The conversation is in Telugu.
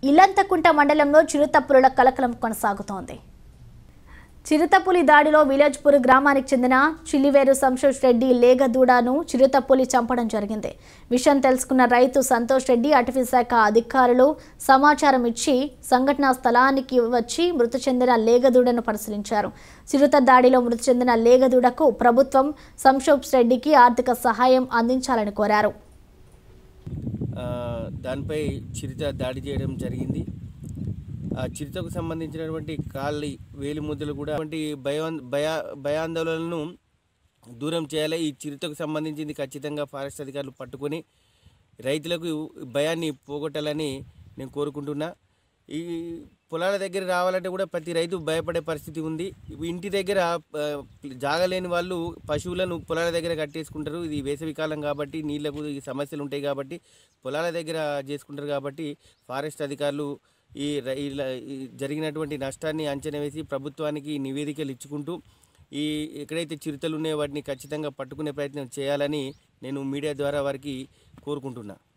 ఇల్లంతకుంట మండలంలో చిరుతపులుల కలకలం కొనసాగుతోంది. చిరుతపులి దాడిలో విలేజ్పూర్ గ్రామానికి చెందిన చిల్లివేరు సంతోష్ రెడ్డి లేగదూడను చిరుతపులి చంపడం జరిగింది. విషయం తెలుసుకున్న రైతు సంతోష్ రెడ్డి అటవీ శాఖ అధికారులు సమాచారం ఇచ్చి సంఘటనా స్థలానికి వచ్చి మృతి చెందిన లేగదూడను పరిశీలించారు. చిరుత దాడిలో మృతి చెందిన లేగదూడకు ప్రభుత్వం సంతోష్ రెడ్డికి ఆర్థిక సహాయం అందించాలని కోరారు. దానిపై చిరుత దాడి చేయడం జరిగింది. ఆ చిరుతకు సంబంధించినటువంటి కాళ్ళ వేలి ముద్దలు కూడా భయాందోళనలను దూరం చేయాలి. ఈ చిరుతకు సంబంధించింది ఖచ్చితంగా ఫారెస్ట్ అధికారులు పట్టుకొని రైతులకు భయాన్ని పోగొట్టాలని నేను కోరుకుంటున్నా. ఈ పొలాల దగ్గర రావాలంటే కూడా ప్రతి రైతు భయపడే పరిస్థితి ఉంది. ఇంటి దగ్గర జాగలేని వాళ్ళు పశువులను పొలాల దగ్గర కట్టేసుకుంటారు. ఇది వేసవికాలం కాబట్టి నీళ్లకు సమస్యలు ఉంటాయి కాబట్టి పొలాల దగ్గర చేసుకుంటారు. కాబట్టి ఫారెస్ట్ అధికారులు ఈ జరిగినటువంటి నష్టాన్ని అంచనా వేసి ప్రభుత్వానికి నివేదికలు ఇచ్చుకుంటూ ఎక్కడైతే చిరుతలు ఉన్నాయో వాటిని ఖచ్చితంగా పట్టుకునే ప్రయత్నం చేయాలని నేను మీడియా ద్వారా వారికి కోరుకుంటున్నా.